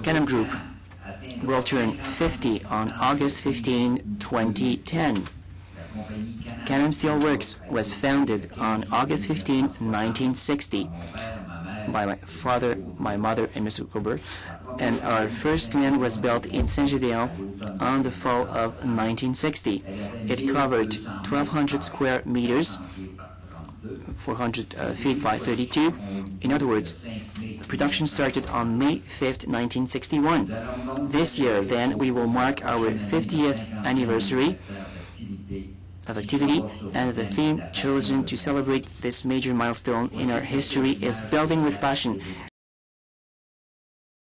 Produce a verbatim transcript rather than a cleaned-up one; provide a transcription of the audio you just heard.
Canam Group will turn fifty on August fifteenth, twenty ten. Canam Steelworks was founded on August fifteenth, nineteen sixty by my father, my mother, and Mister Cooper, and our first plant was built in Saint-Gédéon on the fall of nineteen sixty. It covered twelve hundred square meters, four hundred uh, feet by thirty-two. In other words, production started on May fifth, nineteen sixty-one. This year, then, we will mark our fiftieth anniversary of activity, and the theme chosen to celebrate this major milestone in our history is Building with Passion.